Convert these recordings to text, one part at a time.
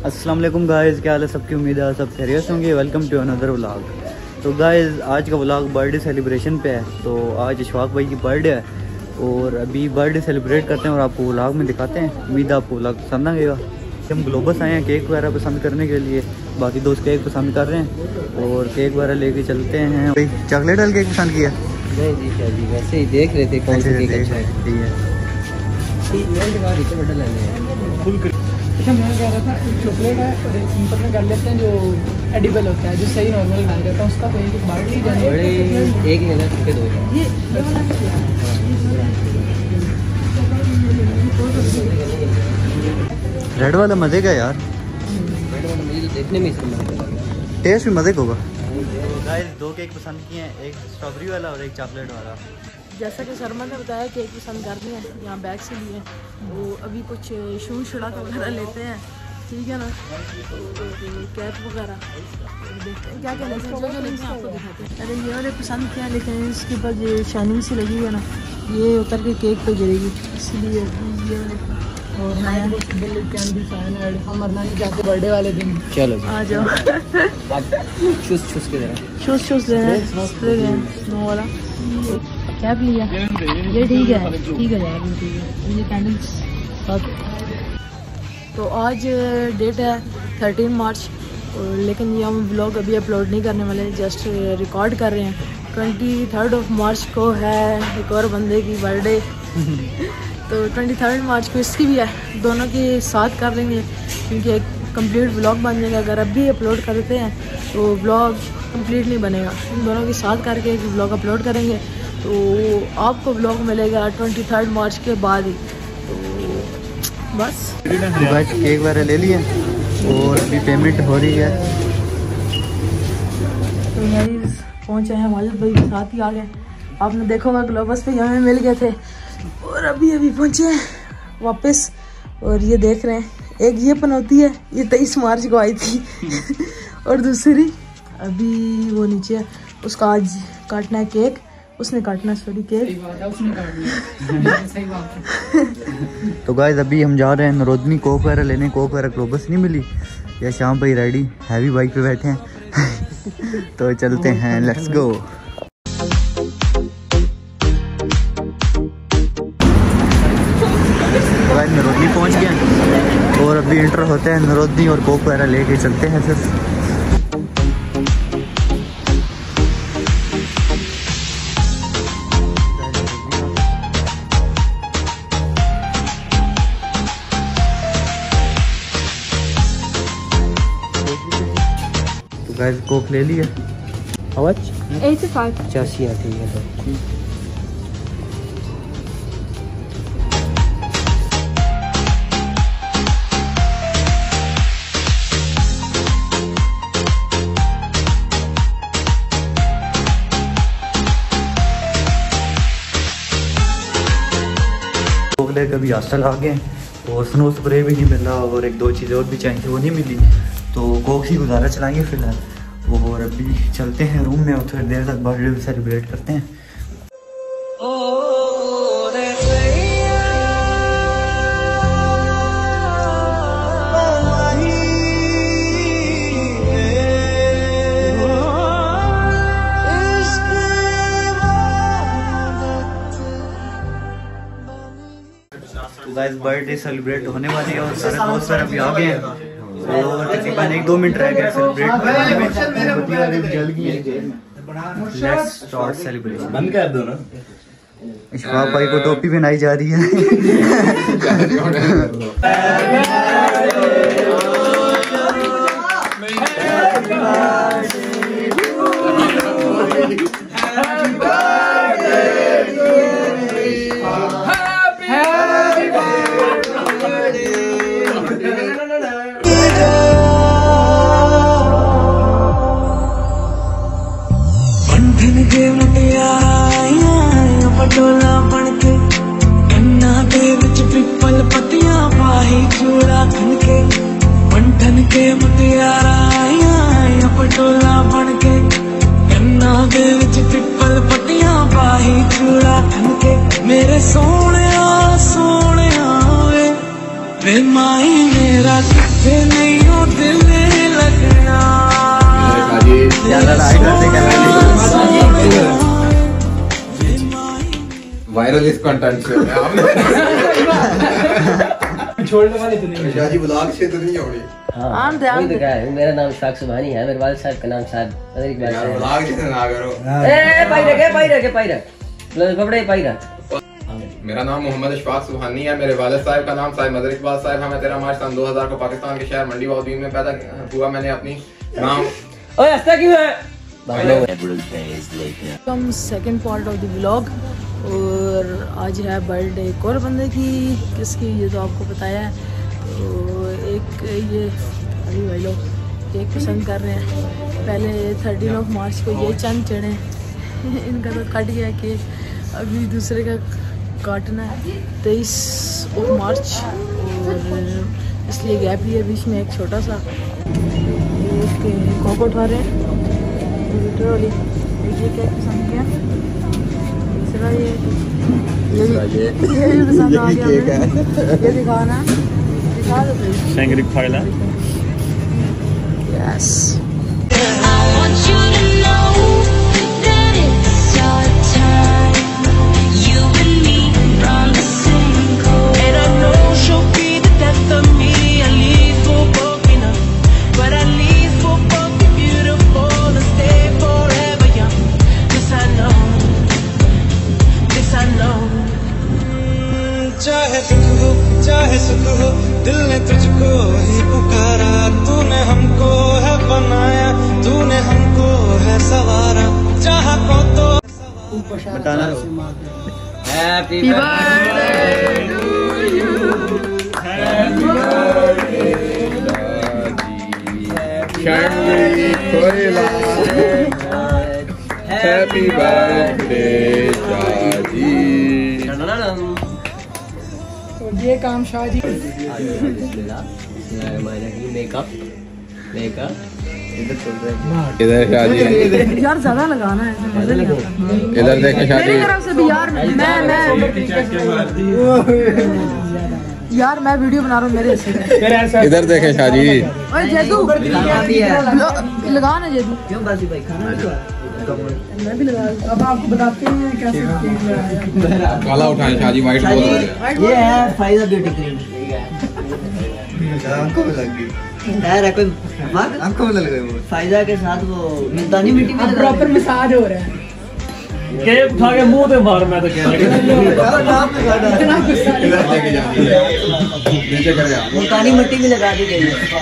अस्सलाम वालेकुम गाइज़, क्या हाल है सबकी। उम्मीद है सब खैरियत से होंगे। Welcome to another vlog. तो गाइज़ आज का व्लॉग बर्थडे सेलिब्रेशन पे है। तो आज इशफाक भाई की बर्थडे है और अभी बर्थडे सेलिब्रेट करते हैं और आपको व्लॉग में दिखाते हैं। उम्मीद है आपको व्लॉग पसंद आएगा। हम ग्लोबस आए हैं केक वगैरह पसंद करने के लिए। बाकी दोस्त केक पसंद कर रहे हैं और केक वगैरह लेके चलते हैं। चॉकलेट वाला केक पसंद किया? जी वैसे ही देख रहे थे कौन सा केक अच्छा है। अच्छा मैं कह रहा था चॉकलेट है और एक सिंपल में कर लेते हैं जो एडिबल होता है, जो सही नॉर्मल खाया जाता है उसका। तो एक बाल्टी बड़े एक लेना के दो रेड वाला मज़े का यार। मुझे तो देखने में इसका मजा लगा, टेस्ट भी मज़े का होगा। गाइस दो केक पसंद किए हैं, एक स्ट्रॉबेरी वाला और एक चॉकलेट वाला। जैसा कि शर्मा ने बताया केक पसंद करते हैं, यहाँ बैग से लिए वो अभी कुछ शूज शड़क वगैरह लेते हैं, ठीक है ना, कैप वगैरह देखते हैं क्या क्या लेते हैं। जो जो लेते हैं आपको दिखाते हैं। अरे ये वाले पसंद किया, लेकिन इसके बाद ये शाइनिंग सी लगी है ना, ये उतर के केक पे गिरेगी, इसलिए ये वाले। और नया हम मरना नहीं चाहते बर्थडे वाले दिन। चलो आ जाओ चूस के जरा शूज ले नो वाला कैप लिया। ये ठीक है यार, ठीक है। ये कैंडल्स साथ। तो आज डेट है 13 मार्च, और लेकिन ये हम व्लॉग अभी अपलोड नहीं करने वाले, जस्ट रिकॉर्ड कर रहे हैं। 23 मार्च को है एक और बंदे की बर्थडे तो 23 मार्च को इसकी भी है, दोनों की साथ कर लेंगे क्योंकि एक कंप्लीट व्लॉग बन जाएगा। अगर अभी अपलोड करते हैं तो व्लॉग कंप्लीट नहीं बनेगा, इन दोनों के साथ करके एक व्लॉग अपलोड करेंगे तो आपको व्लॉग मिलेगा 23 मार्च के बाद ही। तो बस केक वगैरह ले लिए और अभी पेमेंट हो रही है। तो यही पहुँचे हैं, माजिद भाई के साथ ही आ गए। आपने देखा होगा ग्लोबस पे हमें मिल गए थे और अभी पहुँचे हैं वापस। और ये देख रहे हैं, एक ये पनौती है, ये 23 मार्च को आई थी और दूसरी अभी वो नीचे है, उसका आज काटना है केक। उसने काटना सॉरी केक तो गाइस अभी हम जा रहे हैं नरोदनी कोक वगैरह लेने। कोक वगैरह ग्लोबस नहीं मिली, या शाम भाई रेडी हैवी बाइक पे बैठे हैं तो चलते हैं, लेट्स गो। गाइस नरोदनी पहुंच गए और अभी इंटर होते हैं नरोदनी और कोक वगैरह लेके चलते हैं सिर्फ। गाइस कोक ले लिया। आवाज 85 85 आती है। तो कोक लेकर अभी हॉस्टल आ गए और स्नो स्प्रे भी नहीं मिला और एक दो चीज़ें और भी चाहिए वो नहीं मिली, तो कोक ही गुजारा चलाएंगे फिलहाल। और अभी चलते हैं रूम में और थोड़ी देर तक बर्थडे सेलिब्रेट करते हैं। तो गाइस बर्थडे सेलिब्रेट होने वाली है और सारे दोस्त सर अभी आ गए हैं और तकरीबन 1-2 मिनट रह गए सेलिब्रेट करने में। Let's start celebration. बंद कर दो ना। इशफाक भाई को टोपी पहनाई जा रही पटोला बनके कन्ना दे विच पिपल पत्तियां पाही चूड़ा खनके पंठन के मुटियारा आया पटोला बनके कन्ना दे विच पिपल पत्तियां पाही चूड़ा खनके मेरे सोने वे माही मेरा किथे नहीं वायरल इस कंटेंट से छोड़ने वाली तो नहीं शाजी ब्लॉग से तो नहीं होगी। हाँ ध्यान तो क्या है, मेरा नाम इशफाक सुभानी है, मेरे वालिद साहब का नाम शायद यार ब्लॉग जितना ना करो। ए पाई रख कपड़े पाई रख। मेरा नाम मोहम्मद इशफाक सुभानी है, मेरे वालिद साहब का नाम साहिब मदर इकबाल साहब है। मैं 13 मार्च सन 2000 को पाकिस्तान के शहर मंडी बहाउद्दीन में पैदा हुआ। मैंने अपनी नाम ओए हंसता क्यों है? हम second part of the vlog और आज है बर्थडे एक और बंदे की, किसकी ये तो आपको बताया है। तो एक ये अभी भाई लोग केक पसंद कर रहे हैं। पहले 13 मार्च को ये चंद चढ़े इनका तो कट गया केक, अभी दूसरे का काटना है 23 मार्च और इसलिए गैप लिया बीच में एक छोटा सा। एक कोको उठा रहे हैं वाली, ये केक पसंद किया, दूसरा ये भी पसंद आ गया हमें। ये दिखाना दिखा दो प्लीज। शंकरी फाइला यस चाहे दुख हो चाहे सुख हो दिल ने तुझको ही पुकारा। तूने हमको है बनाया, तूने हमको है सवारा। चाहा को तो बताना। Happy birthday to you, happy birthday happy birthday Shadi. ये काम शादी मेकअप इधर शादी यार ज्यादा लगाना है, मजा नहीं आता। इधर देखें शादी मेरी तरफ से भी यार मैं वीडियो बना रहा हूँ मेरे से। इधर देखें शादी। ओए जेदू लगा ना जेदू। क्यों बाजी भाई खाना मैं भी लगा। अब आपको बताते हैं कैसे केक लगाया। काला उठाएं शादी, वाइट बोल रहे हैं। ये है फायदा ब्यूटी क्रीम। आंखों में लग गई यार कोई आंखों में लग गई वो फायदा के साथ वो मुल्तानी मिट्टी में प्रॉपर मसाज हो रहा है। केक उठा के मुंह पे मार, मैं तो कह रहा इतना गुस्सा नहीं। इधर लेके जाओ नीचे कर जा। मुल्तानी मिट्टी भी लगा दी गई है।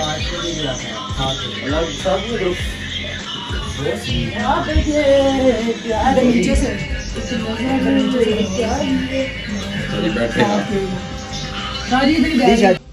आप देखिए प्यार नीचे से बैठे शादी